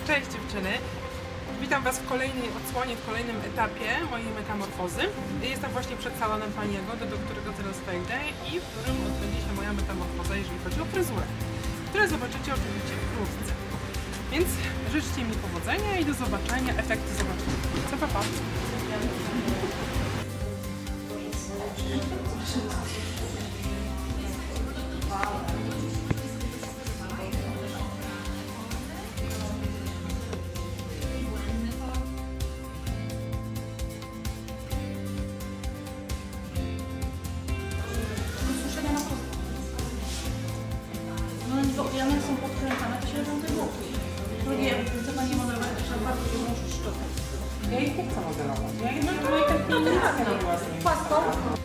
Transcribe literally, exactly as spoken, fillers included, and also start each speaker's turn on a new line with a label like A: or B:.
A: Cześć dziewczyny! Witam Was w kolejnej odsłonie, w kolejnym etapie mojej metamorfozy. Jestem właśnie przed salonem Paniego, do którego teraz wejdę i w którym odbędzie się moja metamorfoza, jeżeli chodzi o fryzurę, które zobaczycie oczywiście wkrótce. Więc życzcie mi powodzenia i do zobaczenia. Efekty zobaczycie. Co, pa, pa.
B: No i one są podkręcane, to się robią te bułki. Drugie, co Pani modelować, to trzeba bardzo dużą sztukę.
A: Ja ich nie chcę modelować. Ja jednak
B: No to, to teraz
A: robiła z nimi.
B: płaską.